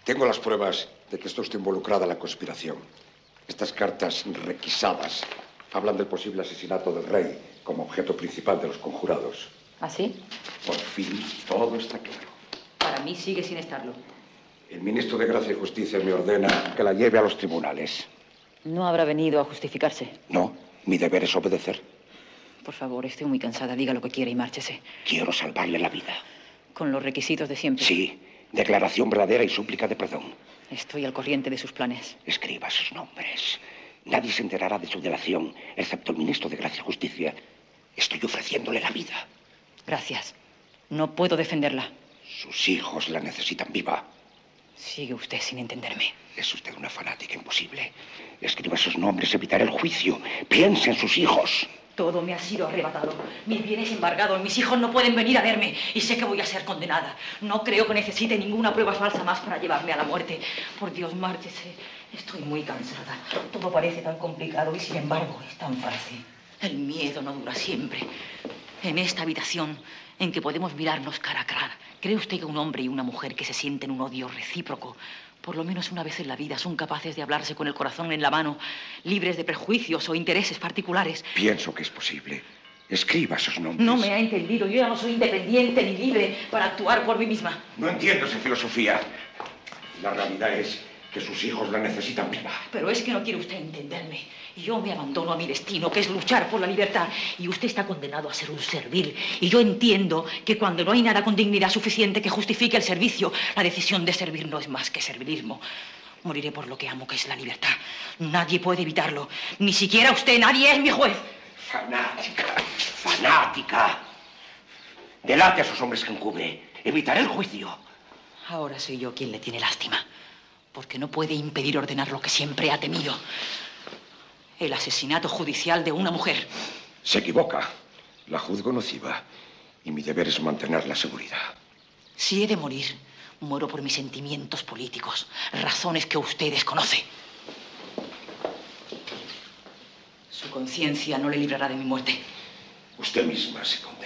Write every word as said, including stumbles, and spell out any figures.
Tengo las pruebas de que está usted involucrada en la conspiración. Estas cartas requisadas hablan del posible asesinato del rey como objeto principal de los conjurados. ¿Ah, sí? Por fin, todo está claro. Para mí sigue sin estarlo. El ministro de Gracia y Justicia me ordena que la lleve a los tribunales. No habrá venido a justificarse. No, mi deber es obedecer. Por favor, estoy muy cansada. Diga lo que quiera y márchese. Quiero salvarle la vida. Con los requisitos de siempre. Sí, declaración verdadera y súplica de perdón. Estoy al corriente de sus planes. Escriba sus nombres. Nadie se enterará de su delación, excepto el ministro de Gracia y Justicia. Estoy ofreciéndole la vida. Gracias. No puedo defenderla. Sus hijos la necesitan viva. Sigue usted sin entenderme. Es usted una fanática imposible. Escriba sus nombres, evitaré el juicio. Piense en sus hijos. Todo me ha sido arrebatado. Mis bienes embargados. Mis hijos no pueden venir a verme. Y sé que voy a ser condenada. No creo que necesite ninguna prueba falsa más para llevarme a la muerte. Por Dios, márchese. Estoy muy cansada. Todo parece tan complicado y, sin embargo, es tan fácil. El miedo no dura siempre. En esta habitación en que podemos mirarnos cara a cara, ¿cree usted que un hombre y una mujer que se sienten un odio recíproco, por lo menos una vez en la vida, son capaces de hablarse con el corazón en la mano, libres de prejuicios o intereses particulares? Pienso que es posible. Escriba sus nombres. No me ha entendido. Yo ya no soy independiente ni libre para actuar por mí misma. No entiendo esa filosofía. La realidad es que sus hijos la necesitan viva. Pero es que no quiere usted entenderme. Yo me abandono a mi destino, que es luchar por la libertad. Y usted está condenado a ser un servil. Y yo entiendo que cuando no hay nada con dignidad suficiente que justifique el servicio, la decisión de servir no es más que servilismo. Moriré por lo que amo, que es la libertad. Nadie puede evitarlo. Ni siquiera usted. Nadie es mi juez. Fanática. Fanática. Delate a esos hombres que encubre. Evitaré el juicio. Ahora soy yo quien le tiene lástima. Porque no puede impedir ordenar lo que siempre ha temido. El asesinato judicial de una mujer. Se equivoca. La juzgo nociva. Y mi deber es mantener la seguridad. Si he de morir, muero por mis sentimientos políticos. Razones que usted desconoce. Su conciencia no le librará de mi muerte. Usted misma se conviene.